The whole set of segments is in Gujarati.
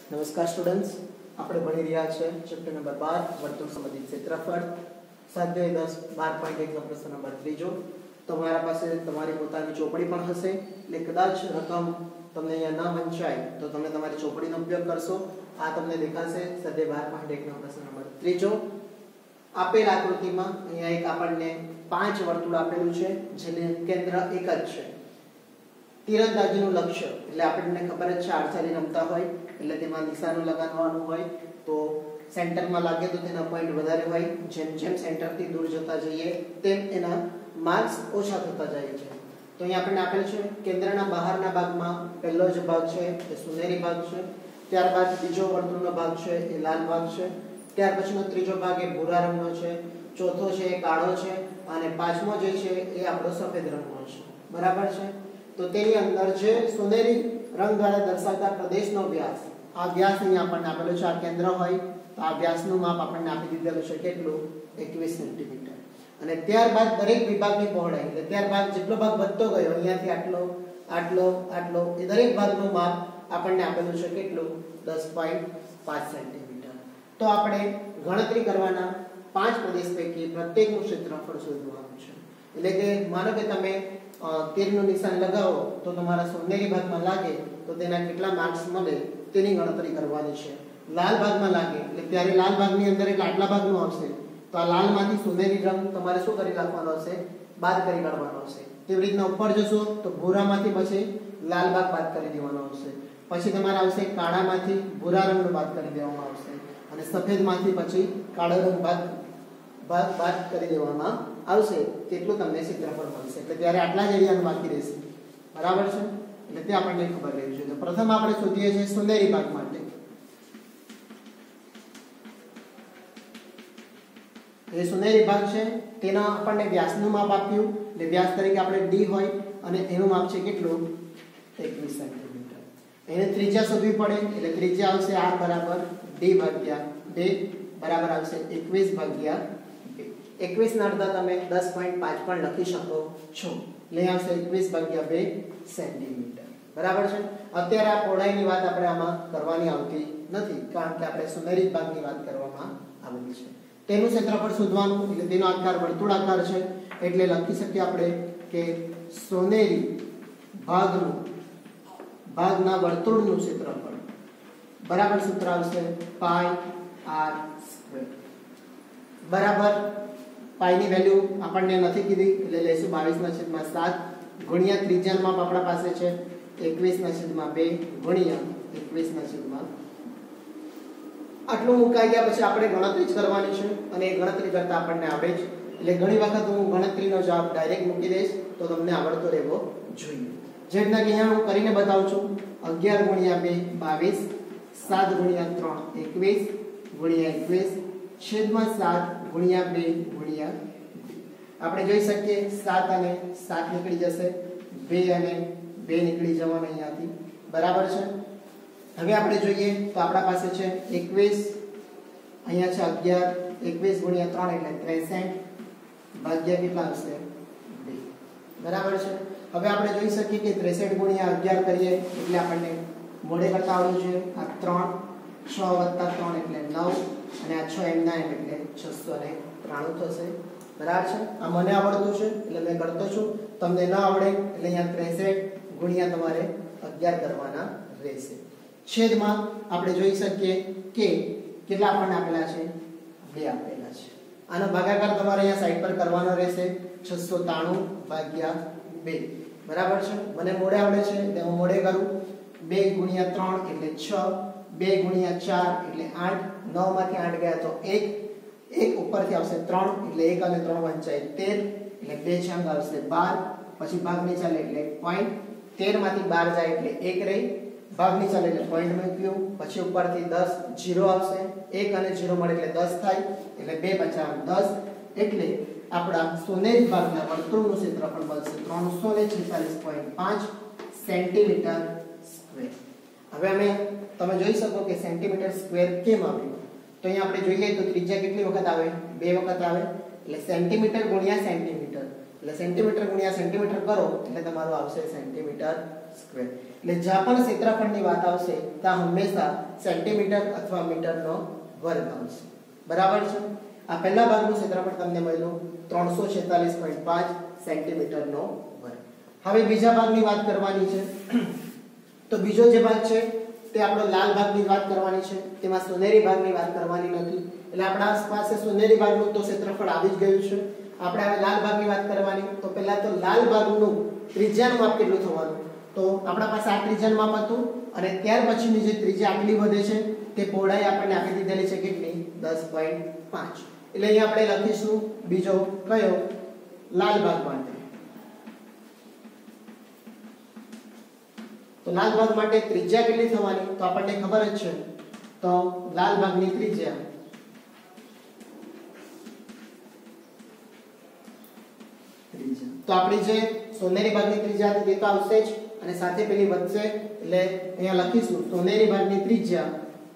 નમસ્કાર સ્ટુડન્ટ્સ, આપણે ભણી રહ્યા છે ચેપ્ટર નંબર 12 વર્તુળ સંબંધિત ક્ષેત્રફળ સ્વાધ્યાય 10 12.1 નો પ્રશ્ન નંબર 3. તમારા પાસે તમારી પોતાની ચોપડી પણ હશે, એટલે કદાચ રકમ તમને અહીંયા ન વંચાય તો તમે તમારી ચોપડીનો ઉપયોગ કરશો. આ તમને દેખાશે સ્વાધ્યાય 12.1 નો પ્રશ્ન નંબર 3. આપેલ આકૃતિમાં અહીંયા એક આપણને 5 વર્તુળ આપેલું છે જેને કેન્દ્ર એક જ છે. તીરંદાજીનું લક્ષ્ય એટલે આપણને ખબર જ છે આર્ચરી રમતા હોય એટલે તેમાં નિશાનું લગાવવાનું હોય તો સેન્ટરમાં લાગે તો તેના પોઈન્ટ વધારે હોય, જેમ જેમ સેન્ટરથી દૂર જતા જઈએ તેમ એના માર્ક્સ ઓછા થતા જાય છે. તો અહીંયા આપણને આપેલ છે કેન્દ્રના બહારના ભાગમાં પહેલો જ ભાગ છે એ સુનેરી ભાગ છે, ત્યારબાદ બીજો વર્તુળનો ભાગ છે એ લાલ ભાગ છે, ત્યાર પછીનો ત્રીજો ભાગ એ ભૂરા રંગનો છે, ચોથો છે એ કાળો છે અને પાંચમો જે છે એ આપણો સફેદ રંગનો છે. બરાબર છે. તો તેની અંદર જે સોનેરી રંગ દ્વારા દર્શાવતા પ્રદેશનો વ્યાસ, આ વ્યાસ અહીં આપણને આપેલો છે, આ કેન્દ્ર હોય તો આ વ્યાસનું માપ આપણને આપી દીધેલું છે કેટલું 21 સેન્ટીમીટર. અને ત્યારબાદ દરેક વિભાગની પહોળાઈ એટલે ત્યારબાદ જેટલો ભાગ વધતો ગયો અહીંયાથી આટલો આટલો આટલો એ દરેક ભાગનું માપ આપણને આપેલું છે કેટલું 10.5 સેન્ટીમીટર. તો આપણે ગણતરી કરવાના 5 પ્રદેશ પૈકી પ્રત્યેકનું ક્ષેત્રફળ શોધવાનું છે. એટલે કે માનો કે તમે તીરનું નિશાન લગાવો તો તમારા સોનેરી ભાગમાં લાગે તો તેના કેટલા માર્ક્સ મળે તેની ગણતરી કરવાની છે. લાલ ભાગમાં લાગે એટલે ત્યારે લાલ ભાગની અંદર એટલે આટલા ભાગનું આવશે તો આ લાલમાંથી સોનેરી રંગ તમારે શું કરી નાખવાનો હશે? બાદ કરી કાઢવાનો હશે. તેવી રીતના ઉપર જશો તો ભૂરામાંથી પછી લાલ ભાગ બાદ કરી દેવાનો આવશે, પછી તમારે આવશે કાળામાંથી ભૂરા રંગનો બાદ કરી દેવામાં આવશે અને સફેદમાંથી પછી કાળો રંગ બાદ કરી દેવામાં આવશે. તેટલું તમને ક્ષેત્રફળ મળશે. એટલે ત્યારે આટલા જ એરિયાનું બાકી રહેશે. બરાબર છે. એટલે તે આપણને ખબર રહેવી જોઈએ. તો પ્રથમ આપણે શોધીએ છીએ સોનેરી ભાગ માટે. એ સોનેરી ભાગ છે તેના આપણને વ્યાસનું માપ આપ્યું એટલે વ્યાસ તરીકે આપણે d હોય અને એનું માપ છે કેટલું 21 સેન્ટીમીટર. એને ત્રિજ્યા શોધવી પડે એટલે ત્રિજ્યા આવશે r બરાબર d ભાગ્યા 2 બરાબર આવશે 21 ભાગ્યા 21 ના અડધા તમે 10.5 પણ લખી શકો છો. એટલે આવશે 21 ભાગ્યા 2 સેન્ટીમીટર. બરાબર છે. અત્યારે આ પહોળાઈની વાત આપણે આમાં કરવાની આવતી નથી કારણ કે આપણે સોનેરી ભાગની વાત કરવામાં આવેલી છે. તેનું ક્ષેત્રફળ શોધવાનું એટલે તેનો આકાર વર્તુળાકાર છે એટલે લખી શકીએ આપણે કે સોનેરી ભાગના વર્તુળનું ક્ષેત્રફળ બરાબર સૂત્ર આવશે પાઈ r સ્ક્વેર. બરાબર પાઈ ની વેલ્યુ આપણને નથી કીધી એટલે લેશું 22/7 ગુણ્યા ત્રિજ્યાનું માપ આપણા પાસે છે 21/2 ગુણ્યા 21/2. આટલું મુકાઈ ગયા પછી આપણે ગણતરી જ કરવાની છે અને એ ગણતરી કરતા આપણને આવડે છે. એટલે ઘણી વખત હું ગણતરીનો જવાબ ડાયરેક્ટ મૂકી દઈશ તો તમને આવડતો રહેવો જોઈએ. જેટલા કે અહીંયા હું કરીને બતાવું છું 11 ગુણ્યા 2 22, 7 ગુણ્યા 3 21 ગુણ્યા 21 છેદમાં 7 ગુણ્યા 2 ગુણ્યા 2. આપણે જોઈ શકીએ 7 અને 7 નીકળી જશે, 2 અને 2 નીકળી જવાના અહીંયાથી. બરાબર છે. હવે આપણે જોઈએ તો આપણા પાસે છે 21, અહીંયા છે 11, 21 ગુણ્યા 3 એટલે 63 ભાગ્યા કેટલા આવશે 2. બરાબર છે. હવે આપણે જોઈ શકીએ કે 63 ગુણ્યા 11 કરીએ એટલે આપણને મોઢે કરતા આવડવું છે. આ 3 6 + 3 એટલે 9 અને આ 6 એમના એમ એટલે 693 થશે. બરાબર છે. આ મને આવડતું છે એટલે મેં કરતો છું. તમને ન આવડે એટલે અહીંયા 63 ગુણ્યા તમારે 11 કરવાના રહેશે. છેદમાં આપણે જોઈ શકીએ કે કેટલા આપણને આપેલા છે 2 આપેલા છે. આનો ભાગાકાર તમારે અહીંયા સાઈડ પર કરવાનો રહેશે 693 ભાગ્યા 2. બરાબર છે. મને મોઢે આવડે છે એટલે હું મોઢે કરું. 2 ગુણ્યા 3 એટલે 6, 2 ગુણ્યા 4 એટલે 8, 9 માંથી 8 ગયા તો 1 ઉપરથી આવશે 3 એટલે 1 અને 3 વંચાય 13 એટલે 2 છંગ આવશે 12, પછી ભાગ ની ચાલે એટલે પોઈન્ટ, 13 માંથી 12 જાય એટલે 1 રહી, ભાગ ની ચાલે એટલે પોઈન્ટ મૂક્યું, પછી ઉપરથી 10 0 આવશે, 1 અને 0 મળે એટલે 10 થાય એટલે 2 બચાવ 10 એટલે આપણા સોનેરી ભાગના વર્તુળનું ક્ષેત્રફળ મળશે 346.5 સેન્ટીમીટર સ્ક્વેર. હવે તમે જોઈ શકો કે સેન્ટીમીટર સ્ક્વેર કેમ આવ્યું તો અહીંયા આપણે જોઈએ તો ત્રિજ્યા કેટલી વખત આવે 2 વખત આવે એટલે સેન્ટીમીટર ગુણ્યા સેન્ટીમીટર એટલે સેન્ટીમીટર ગુણ્યા સેન્ટીમીટર કરો એટલે તમારું આવશે સેન્ટીમીટર સ્ક્વેર। એટલે જ્યાં પણ ક્ષેત્રફળની વાત આવશે ત્યાં હંમેશા સેન્ટીમીટર અથવા મીટરનો વર્ગ આવશે। બરાબર છે। આ પહેલા ભાગનું ક્ષેત્રફળ તમને મળ્યું 346.5 સેન્ટીમીટરનો વર્ગ। હવે બીજા ભાગની વાત કરવાની છે। તો બીજો જે ભાગ છે તે આપણો લાલ ભાગની વાત કરવાની છે, તેમાં સોનેરી ભાગની વાત કરવાની નથી। એટલે આપણા પાસે સોનેરી ભાગનું તો ક્ષેત્રફળ આવી જ ગયું છે। આપણે હવે લાલ ભાગની વાત કરવાની। તો પહેલા તો લાલ ભાગનું ત્રિજ્યાનું માપ કેટલું થવાનું? તો આપણા પાસે આ ત્રિજ્યાનું માપ હતું અને ત્યાર પછીની જે ત્રિજ્યા આટલી વધે છે તે પહોળાઈ આપણને આપી દીધેલી છે કેટલી? 10.5। એટલે અહીં આપણે લખીશું બીજો કયો? લાલ ભાગ માટે। તો લાલ ભાગ માટે ત્રિજ્યા કેટલી થવાની? તો આપણને ખબર જ છે। તો લાલ ભાગની ત્રિજ્યા તો આપણી જે સોનેરી ભાગની ત્રિજ્યા હતી તે તો આવશે જ અને સાથે પેલી વધશે। એટલે અહીંયા લખીશું સોનેરી ભાગની ત્રિજ્યા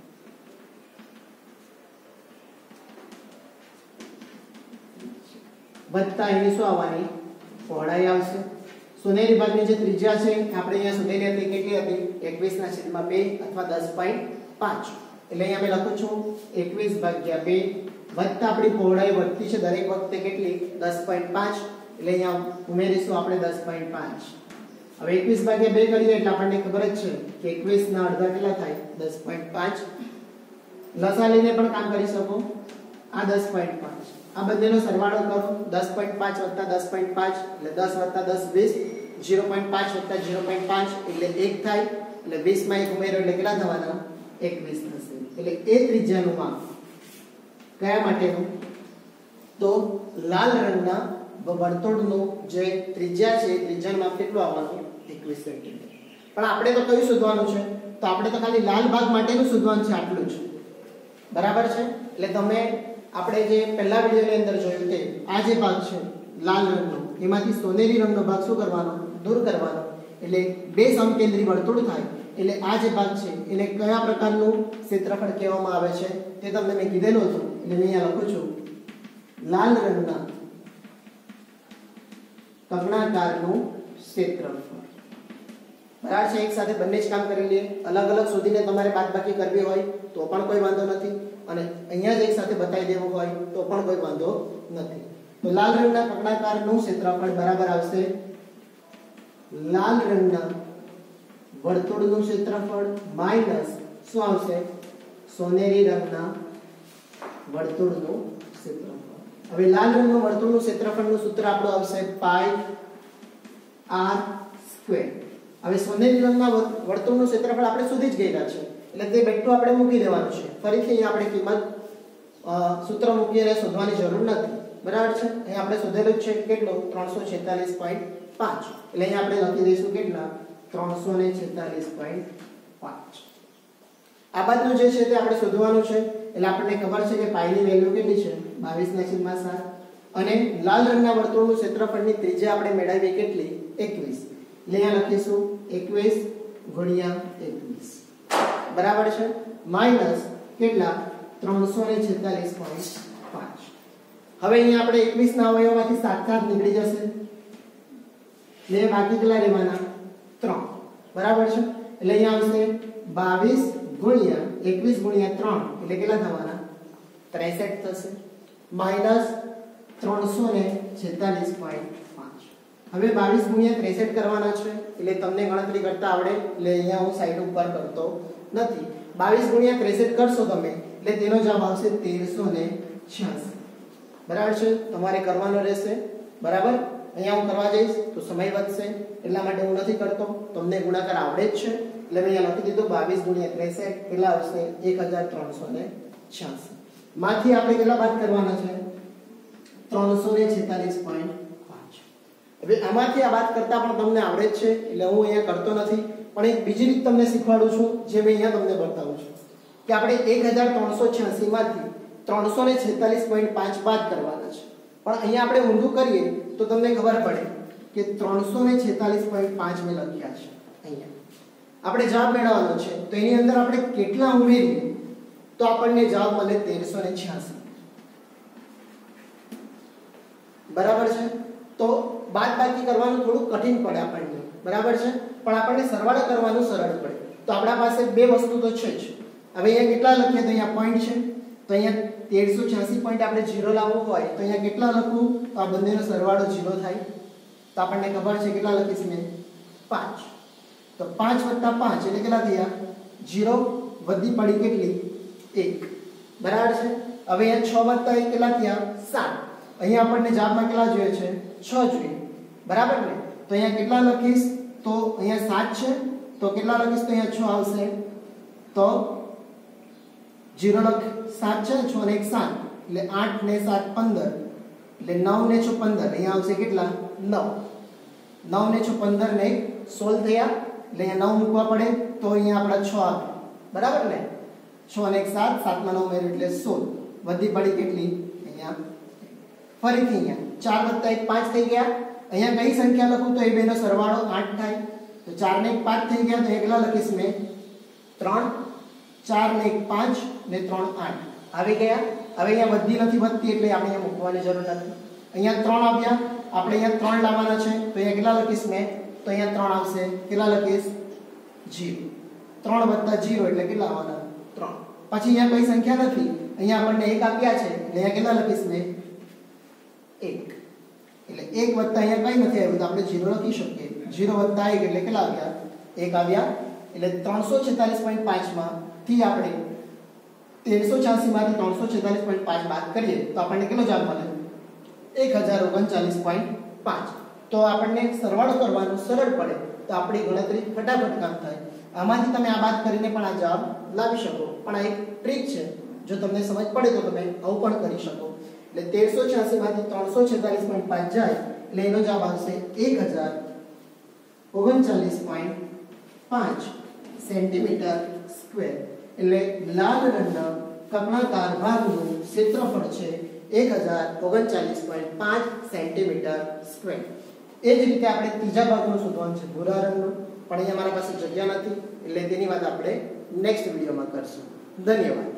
વત્તા એની શું આવવાની? પહોળાઈ આવશે। સોનેરી ભાગની જે ત્રિજ્યા છે આપણે અહીંયા સોનેરી હતી કેટલી હતી? 21/2 અથવા 10.5। એટલે અહીંયા મેં લખું છું 21/2 વત્તા આપણી પહોળાઈ વધતી છે દરેક વખતે કેટલી? 10.5। એટલે અહીંયા ઉમેરીશું આપણે 10.5। હવે 21/2 કરીએ એટલે આપણને ખબર જ છે કે 21 ના અડધા કેટલા થાય? 10.5। લસા લઈને પણ કામ કરી શકો। આ 10.5 આ બંનેનો સરવાળો કરો 10.5 + 10.5 એટલે 10 + 10 20 0.5 + 0.5 એટલે 1 થાય। એટલે 20 માં 1 ઉમેરો એટલે કેટલા થવાના? 21 થશે। એટલે એ ત્રિજ્યાનું માપ કયા માટેનું? તો લાલ રંગના વર્તુળનું જે ત્રિજ્યા છે ત્રિજ્યાનું માપ કેટલું આવવાનું? 21 સેન્ટીમીટર। પણ આપણે તો કયું શોધવાનું છે? તો આપણે તો ખાલી લાલ ભાગ માટેનું શોધવાનું છે, આટલું જ। બરાબર છે। એટલે તમે આપણે જે પહેલા વિડિયોની અંદર જોયું કે આ જે ભાગ છે લાલ રંગનો એમાંથી સોનેરી રંગનો ભાગ શું કરવાનો? દૂર કરવાનો। એટલે બે સમકેન્દ્રી વર્તુળ થાય। એટલે આ જે ભાગ છે એને કયા પ્રકારનું ક્ષેત્રફળ કહેવામાં આવે છે તે તમને મેં કીધેલું હતું। એટલે મેં અહીંયા લખું છું લાલ રંગના કર્ણાકારનું ક્ષેત્રફળ। બરાબર છે। એક સાથે બંને જ કામ કરી લઈએ। અલગ અલગ શોધીને તમારે બાદબાકી કરવી હોય તો પણ કોઈ વાંધો નથી અને અહીંયા જ એક સાથે બતાવી દેવું હોય તો પણ કોઈ વાંધો નથી। તો લાલ રંગના કર્ણાકારનું ક્ષેત્રફળ બરાબર આવશે લાલ રંગના વર્તુળનું ક્ષેત્રફળ માઈનસ શું આવશે? સોનેરી રંગના વર્તુળનું ક્ષેત્રફળ। હવે લાલ રંગનું વર્તુળનું ક્ષેત્રફળનું સૂત્ર આપણું આવશે πr²। હવે સોનેરી રંગના વર્તુળનું ક્ષેત્રફળ આપણે શોધી જ ગયેલા છે એટલે તે બેઠું આપણે મૂકી દેવાનું છે। ફરીથી અહીં આપણે કિંમત સૂત્ર મૂકીને શોધવાની જરૂર નથી। બરાબર છે। અહીં આપણે શોધેલું જ છે કેટલું? 346.5। એટલે અહીં આપણે લખી દઈશું કેટલા? 346.5। આ બાજુ જે છે તે આપણે શોધવાનું છે। એટલે આપણને ખબર છે કે પાઈની વેલ્યુ કેટલી છે? 22/7 અને લાલ રંગના વર્તુળનું ક્ષેત્રફળની ત્રિજ્યા આપણે મેળવી કેટલી? 21। એટલે અહીંયા લખીશું 21 × 21 બરાબર છે માઈનસ કેટલા? 346.5। હવે અહીંયા આપણે 21 ના અવયવમાંથી 7 નીકળી જશે એટલે બાકી કેટલા રહેવાના? 3 બરાબર છે। એટલે અહીંયા આવશે 22 × 21 × 3 એટલે કેટલા થવાના? 63 થશે માઈનસ 346.5। હવે 22 × 63 કરવાના છે એટલે તમને ગણતરી કરતા આવડે એટલે અહીંયા હું સાઈડ ઉપર કરતો નથી। 22 × 63 કરશો તમે એટલે તેનો જવાબ આવશે 1386। બરાબર છે। તમારે કરવાનો રહેશે। બરાબર। અહીંયા હું કરવા જઈશ તો સમય વધશે એટલા માટે હું નથી કરતો। તમને ગુણાકાર આવડે જ છે એટલે મેં અહીંયા લખી દીધું 22 × 63 કેટલા આવશે? 1386 માંથી આપણે કેટલા બાદ કરવાના છે? 346.5। હવે આમાંથી આ વાત કરતા પણ તમને આવડે જ છે એટલે હું અહીંયા કરતો નથી પણ એક બીજી રીત તમને શીખવાડું છું જે મેં અહીંયા તમને બતાવું છું કે આપણે 1386 માંથી 346.5 બાદ કરવાના છે। પણ અહીંયા આપણે ઊંધું કરીએ તો તમને ખબર પડે કે 346.5 મેં લખ્યા છે। અહીંયા આપણે જવાબ મેળવવાનો છે તો એની અંદર આપણે કેટલા ઉમેરીએ તો આપણને જવાબ મળે 1386। બરાબર છે। તો બાદબાકી કરવાનું થોડું કઠિન પડે આપણને। બરાબર છે। પણ આપણને સરવાળો કરવાનું સરળ પડે તો આપણા પાસે બે વસ્તુ તો છે જ. હવે અહીંયા કેટલા લખીએ તો અહીંયા પોઈન્ટ છે તો અહીંયા 1386 પોઈન્ટ આપણે 0 લાવવો હોય તો અહીંયા કેટલા લખું તો આ બંનેનો સરવાળો 0 થાય તો આપણને ખબર છે કેટલા લખીશું મેં 5 તો 5 + 5 એટલે કેટલા થયા 0 વધી પડી કેટલી 1 બરાબર છે. હવે અહીંયા 6 + 1 કેટલા થયા 7 અહીંયા આપણને જવાબમાં કેટલા જોઈએ છે 6 જોઈએ બરાબર ને તો અહીંયા કેટલા લખીશ તો અહીંયા 7 છે તો કેટલા લખીશ તો અહીંયા 6 આવશે તો 0 લખ 7 છે 6 અને 1 7 એટલે 8 ને 7 15 એટલે 9 ને 6 15 અહીંયા આવશે કેટલા 9 9 ને 6 15 ને 16 થયા એટલે અહીંયા 9 મૂકવા પડે તો અહીંયા આપડા 6 આવે બરાબર ને 6 અને 1 7 7 માં 9 મેળવ્યું એટલે 16 વધી પડી કેટલી અહીંયા ફરીથી અહીંયા 4 + 1 5 થઈ ગયા અહીંયા કઈ સંખ્યા લખું તો એ બેનો સરવાળો 8 થાય તો 4 ને 1 5 થઈ ગયા તો કેટલા લખીશ મેં 3 4 ને 1 5 ને 3 8 આવી ગયા. હવે અહીંયા વધી નથી વધતી એટલે આપણે અહીંયા મૂકવાની જરૂર નથી. અહીંયા 3 આવ્યા આપણે અહીંયા 3 લાવવાના છે તો અહીંયા કેટલા લખીશ મેં તો અહીંયા 3 આવશે કેટલા લખીશ 0 3 + 0 એટલે કેટલા આવવાના 3. પછી અહીંયા કઈ સંખ્યા નથી અહીંયા આપણને 1 આપ્યા છે એટલે અહીંયા કેટલા લખીશ મેં 1 એટલે 1 વત્તા અહીંયા કઈ નથી આવ્યું તો આપણે 0 લખી શકીએ 0 + 1 એટલે કેટલા આવ્યા 1 આવ્યા એટલે 346.5 માંથી આપણે 1386 માંથી 346.5 બાદ કરીએ તો આપણને કેટલો જવાબ મળે 1039.5. તો આપણને સરવાળો કરવાનું સરળ પડે તો આપણી ગણતરી ફટાફટ કામ થાય. આમાંથી તમે આ બાદ કરીને પણ આ જવાબ લાવી શકો પણ આ એક ટ્રીક છે જો તમને સમજ પડે તો તમે આવું પણ કરી શકો. એટલે 1386 માંથી 346.5 જાય એટલે એનો જવાબ આવશે 1039.5 સેન્ટીમીટર સ્ક્વેર. એટલે લાલ રંગના કર્ણાકાર ભાગનું ક્ષેત્રફળ છે 1039.5 સેન્ટીમીટર સ્ક્વેર. એ જ રીતે આપણે ત્રીજા ભાગનું શોધવાનું છે ભૂરા રંગનું પણ અહીંયા મારા પાસે જગ્યા નથી એટલે તેની વાત આપણે નેક્સ્ટ વિડીયોમાં કરશું. ધન્યવાદ.